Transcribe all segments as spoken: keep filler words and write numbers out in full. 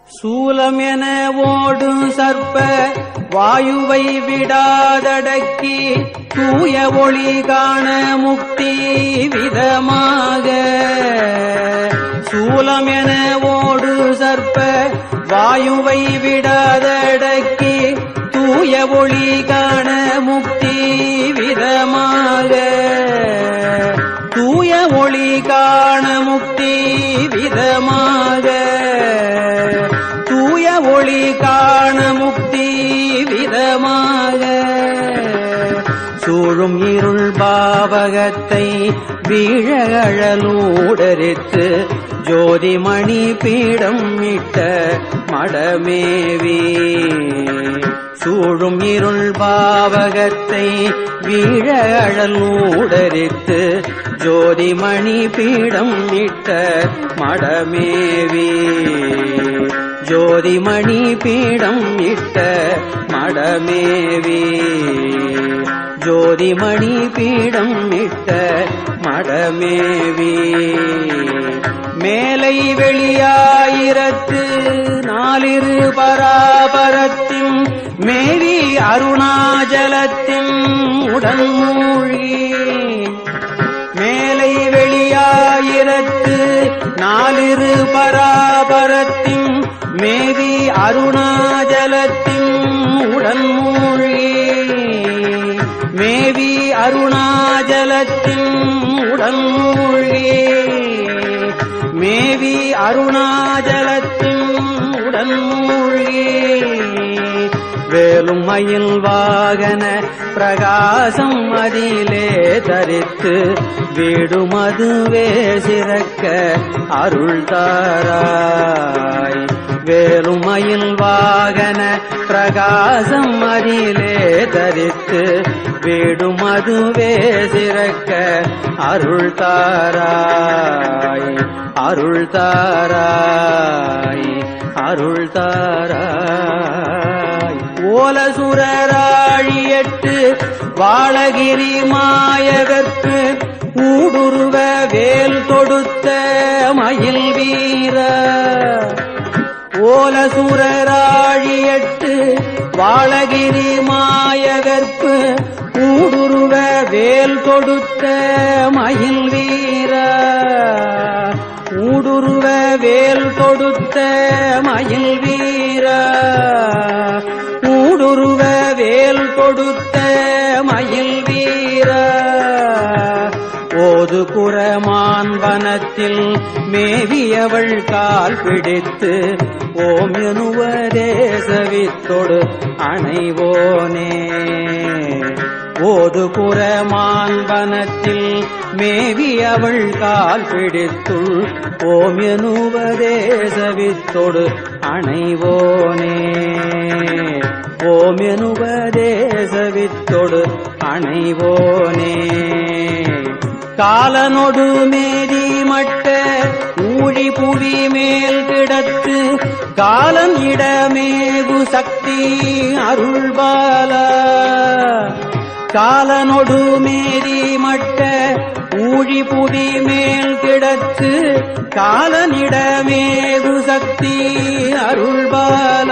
சூலம் என ஓடு சர்ப்ப வாயுவை விடாதடக்கி தூய ஒளி காண முக்தி விதமாக. சூலம் என ஓடு சர்ப்ப வாயுவை விடாதடக்கி தூய ஒளி காண முக்தி விதமாக. தூய ஒளி காண முக்தி விதமாக. தூய ஒளி காண முக்தி விதமாக. சூழும் இருள் பாவகத்தை வீழகழலூடரித்து ஜோதிமணி பீடம் இட்ட மடமேவி. சூழும் இருள் பாவகத்தை வீழகழலூடரித்து ஜோதிமணி பீடம் இட்ட மடமேவி. ஜோதிமணி பீடம் இட்ட மடமேவி. ஜோதிமணி பீடம் இட்ட மடமேவி. மேலை வெளியாயிரத்து நாலிரு பராபரத்தின் மேவி அருணாஜலத்தின் உடல் மூழ்கி. மேலை வெளியாயிரத்து நாலிரு பராபரத்தின் மேவி அருணாஜலத்தின் உடல் மூழ்கி. மேவி அருணாஜலத்தின் உடல் மூழ்கி. மேவி அருணாஜலத்தின் உடல் மூழ்கி. வேலும் மயில் வாகன பிரகாசம் அதிலே தரித்து வீடுமதுவே சிறக்க அருள் தாராய். வேலும் மயில் வாகன பிரகாசம் அதிலே தரித்து வீடுமதுவே சிறக்க அருள் தாராய். அருள் தாராய். அருள் தாராய். ஓலசுரராழியட்டு வாழகிரி மாயகற்கு ஊடுருவ வேல் தொடுத்த மயில் வீர. ஓலசுரராழியட்டு வாழகிரி மாயகற்கு ஊடுருவ வேல் தொடுத்த மயில் வீர. ஊடுருவ வேல் தொடுத்த மயில் வீர. ஊடுருவ வேல் தொடுத்த மயில் வீர. ஓது குரமான் வனத்தில் மேவியவள் கால் பிடித்து ஓம் எனுவதேசவித்தொடு அணைவோனே. ஓது குரமான் வனத்தில் மேவியவள் கால் பிடித்துள் ஓம் எனுவதேசவித்தொடு அணைவோனே. ஓம் எனுவதேசவித்தொடு அணைவோனே. காலனொடு மேதி மட்ட ஊழி புவி மேல் கிடத்து காலன் இடமேகு சக்தி அருள்பால. காலனொடு மேதி மட்ட ஊழி புவி மேல் கிடத்து காலனிடமேகு சக்தி அருள்பால.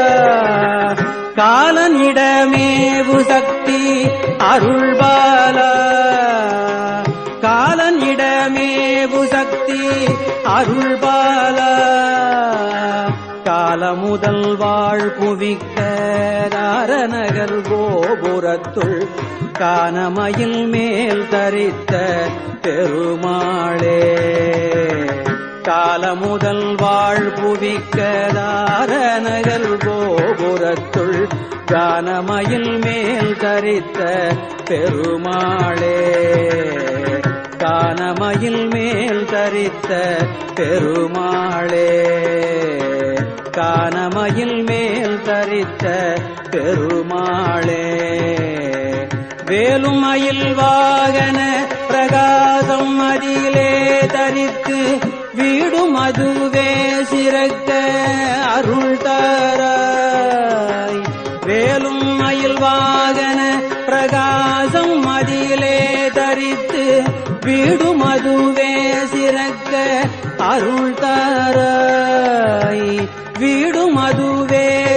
காலனிடமேவு சக்தி அருள்பால. காலனிடமேவு சக்தி அருள்பால. கால முதல் வாழ் புவிக்க தாரநகர் கோபுரத்துள் கானமயில் மேல் தரித்த பெருமாளே. கால முதல் வாழ் புவிக்க தாரநகர் கோபுரத்துள் கானமயில் மேல் தரித்த பெருமாளே. கானமயில் மேல் தரித்த பெருமாளே. கானமயில் மேல் தரித்த பெருமாளே. வேலும் மயில் வாகன பிரகாசம் அதிலே தரித்து வீடும் அதுவே சிறக்க அருள் தாராய். வேலும் மயில் வாகன பிரகாசம் அதிலே தரித்து வீடும் அதுவே சிறக்க அருள் தாராய். வீடு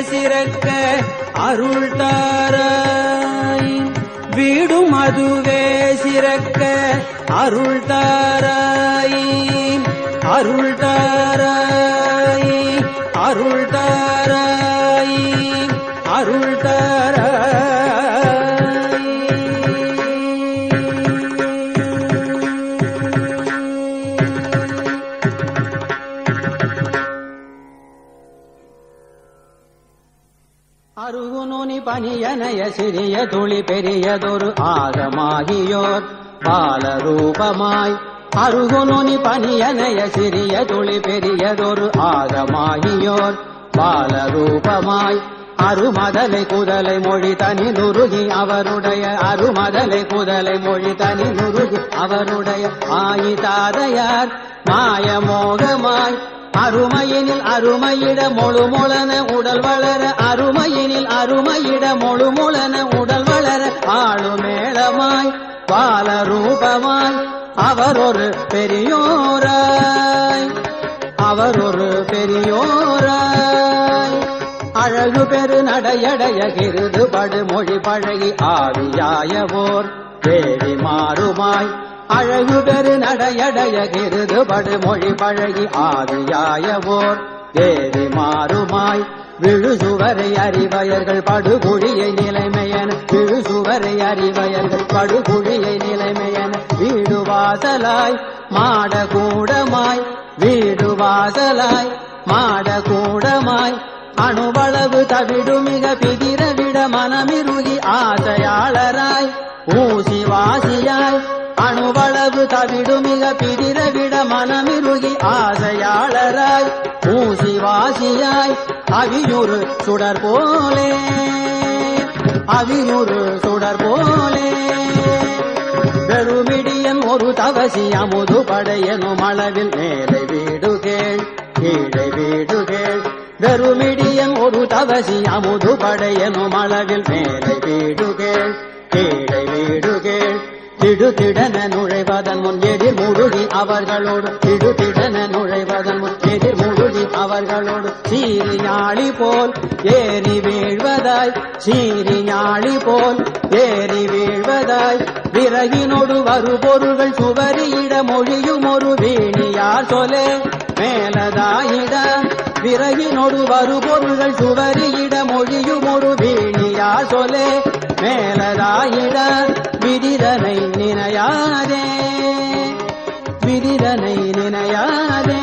சிறக்க அருள் தாராய் வீடும் அதுவே சிறக்க அருள் தாராய் அருள் தாராய் அருள் தாராய் அருள் தாராய் அருகுநுனி பனியனைய சிறிய துளி பெரியதொரு ஆகமாகியோர் பாலரூபமாய் அருகுநுனி பனியனைய சிறிய துளி பெரியதொரு ஆகமாகியோர் பாலரூபமாய் அருமதலை குதலை மொழி தனி நுருகி அவருடைய அருமதலை குதலை மொழி தனி நுருகி அவருடைய ஆயிதாதையார் மாயமோகமாய் அருமையினில் அருமையிட மொழுமொழன உடல் வளர அருமையினில் அருமையிட மொழுமொழன உடல் வளர ஆளுமேளமாய் பாலரூபமாய் அவர் ஒரு பெரியோராய் அவர் ஒரு பெரியோராய் அழகு பெரு நடையடைய கிருது படு மொழி பழகி ஆவியாயவோர் தேவி மாறுமாய் அழகு பெரு நடையடைய கிருது படு மொழி பழகி ஆவியாயவோர் தேவி மாறுமாய் விழுசுவரை அறிவயர்கள் படுகுழியை நிலைமையன விழுசுவரை அறிவயர்கள் படுகுழியை நிலைமையன வீடு வாசலாய் மாட கூடமாய் வீடு வாசலாய் மாட கூடமாய் அணுவளவு தவிடு மிக பிதிர விட மனமிருகி ஆசையாளராய் ஊசி வாசியாய் அணுவளவு தவிடு மிக பிதிர விட மனமிருகி ஆசையாளராய் ஊசி வாசியாய் அவியுறு சுடர் போலே அவியுறு சுடர் போலே பெருமிடியன் ஒரு தவசி அமுது படையனும் அளவில் மேலே வீடு கேள் கீழே வீடு கேள் பெருமிடியன் ஒரு தவசி அமுது படையனும் அளவில் மேலே வீடு கேள் கீழே வீடு கேள் திடுதிடன நுழைவதன் முன் எதிர் முழுகி அவர்களோடு திடுதிடன நுழைவதன் முன் எதிர் முழுகி அவர்களோடு சீரி ஞாழி போல் ஏறி வீழ்வதாய் சீரி ஞாழி போல் ஏறி வீழ்வதாய் விறகினோடு வரு பொருள்கள் சுவரியிட மொழியும் ஒரு வீணியார் சொலே மேலதாயிட விறகினோடு வரு பொருள்கள் சுவரியிட மொழியும் ஒரு வீணியார் சொலே மேலதாயிட விதிரனை நினையாதே விதிரனை நினையாதே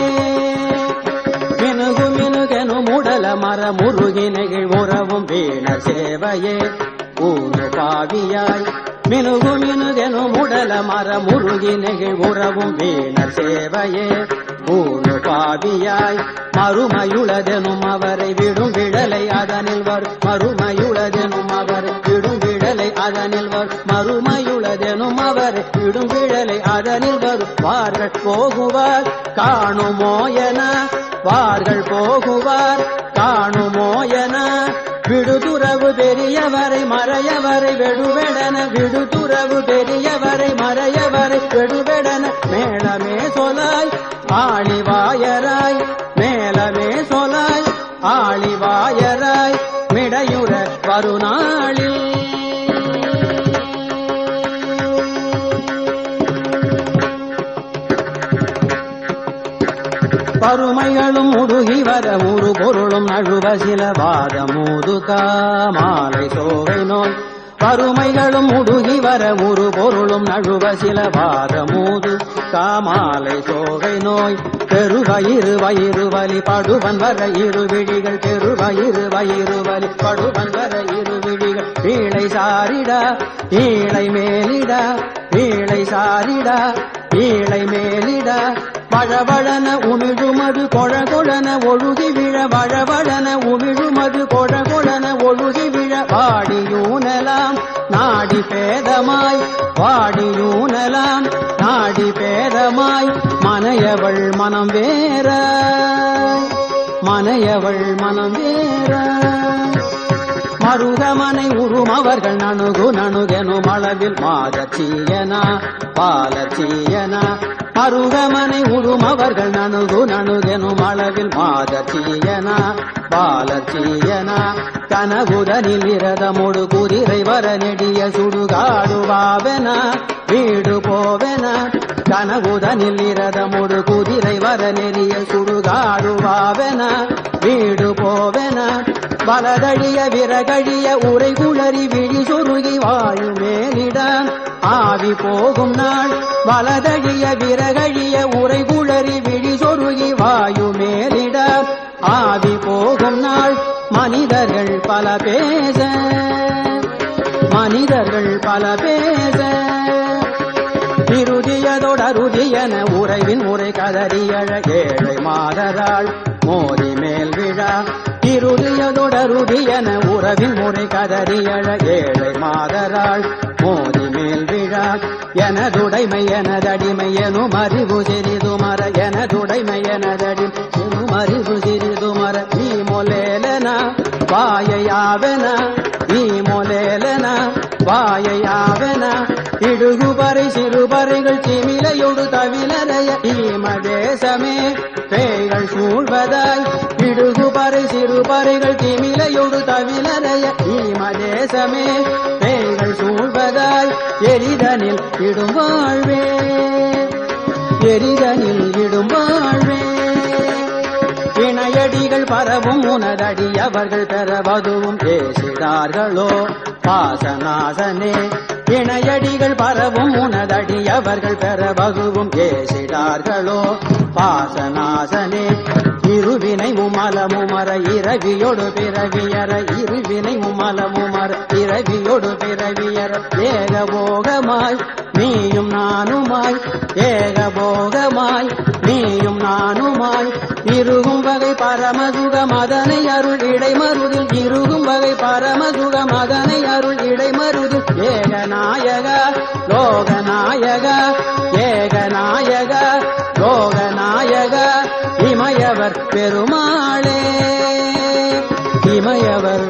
மினுகு மினுகெனு முடல மர முருகி நெகிழ் உறவும் வீண சேவையே ஊரு பாவியாய் மினுகு மினுகெனு முடல மர முருகி நெகிழ் உறவும் வீண சேவையே ஊரு பாவியாய் மறுமையுளதெனும் அவரை விடும் விடலை அதனில் வரும் மறுமையுளதெனும் அவரை விடும் விடலை அதனில் வரும் மறுமையுளதெனும் அவரை விடும் விடலை அதனில் வரும் வார்கள் போகுவார் காணுமோயன வார்கள் போகுவார் காணுமோயன விடுதுறவு பெரியவரை மறையவரை வெடுவெடன விடுதுறவு பெரியவரை மறையவரை வெடுவெடன மேளமே சொலாய் ஆளிவாயராய் மேலமே சொலாய் ஆளிவாயராய் மிடையுற வருநாளில் பருமைகளும் முடுகி வர ஒரு பொருளும் நழுவ சில வாதமூதுகா மாலை சோகை நோய் பருமைகளும் முடுகி வர ஒரு பொருளும் நழுவ சில வாதமூது காமாலை சோகை நோய் பெருவயிறு வயிறு வலி படுவன் வர இரு விழிகள் பெருவயிறு வயிறு வலி படுவன் வர இரு விழிகள் ஈழை சாரிடா ஈழை மேலிடா ஈழை சாரிடா ஈழை மேலிடா வழவழன உமிழுமது கொழகொழன ஒழுகி விழ வழவழன உமிழுமது கொழகொழன ஒழுகி விழ வாடியூனலாம் நாடி பேதமாய் வாடியூனலாம் நாடி பேதமாய் மனையவள் மனம் வேற மனையவள் மனம் வேற மருகமனை உறும் அவர்கள் நணுகு நணுகெனும் அளவில் மாதச்சீயனா பாலச்சீயனா அருகமனை உருமவர்கள் நணுகு நணுகெனும் அளவில் மாதர்ச்சியனா பாலர்ச்சியனா கனகுதனில் இரதமொடு குதிரை வர நெடிய சுடுகாடுவாவென வீடு போவென கனகுதனில் இரதமொடு குதிரை வர நெறிய சுடுகாடுவாவென வீடு போவென வலதழிய விறகழிய உரை குளறி விழி சொருகி வாயுமேலிடம் ஆவி போகும் நாள் வலதழிய விறகழிய உரை குளறி விழி சொருகி வாயுமேலிடம் ஆவி போகும் நாள் மனிதர்கள் பல பேச மனிதர்கள் பல பேச இறுதியதொடருதியன உறைவின் உரை கதறியழ ஏழை மாதராள் மோதி மேல் விழா இருளியதொடருதியன உறவின் முறை கதறியழ ஏழை மாதராள் மோதி மேல் விழா எனதுடைமை எனதடிமை எனும் அறிவு சிறிதுமர எனதுடைமை எனதடிமை எனும் அறிவு சிறிதுமர நீ மொலேலன வாயையாவென நீ மொலேலன வாயையாவென இடுகுபறை சிறுபறைகள் சிமிலையொடு தவிலறைய ஈமதேசமே பேய்கள் சூழ்வதாய் இடுகுபறை சிறுபறைகள் திமிலையொடு தவிலறைய ஈமதேசமே பேய்கள் சூழ்வதாய் எரிதனில் இடும் வாழ்வே எரிதனில் இடும் வாழ்வே இணையடிகள் பரவும் உனதடி அவர்கள் பெறவதுவும் பேசிடார்களோ பாசநாசனே இணையடிகள் பரவும் உனதடி அவர்கள் பெறவதுவும் பேசிடார்களோ பாசநாசனே இருவினை முமலமுமர இரவியொடு பிறவியற இருவினை முமலமுமர இரவியொடு பிறவியற ஏகபோகமாய் நீயும் நானுமாய் ஏகபோகமாய் நீயும் நானுமாய் இருகும் வகை பரமசுக மதனை அருள் இடைமருதில் இருகும் வகை பரமசுக மதனை அருள் இடைமருதில் ஏகநாயக லோகநாயக ஏகநாயக லோகநாயக இமயவர் பெருமாளே இமயவர்